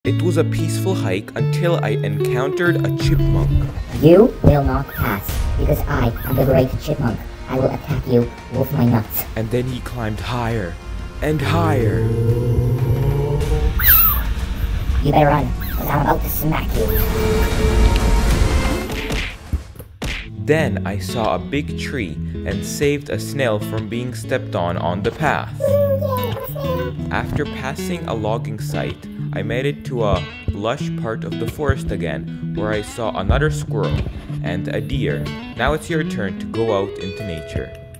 It was a peaceful hike until I encountered a chipmunk. You will not pass, because I am the great chipmunk. I will attack you with my nuts. And then he climbed higher and higher. You better run, because I'm about to smack you. Then I saw a big tree and saved a snail from being stepped on the path. After passing a logging site, I made it to a lush part of the forest again, where I saw another squirrel and a deer. Now it's your turn to go out into nature.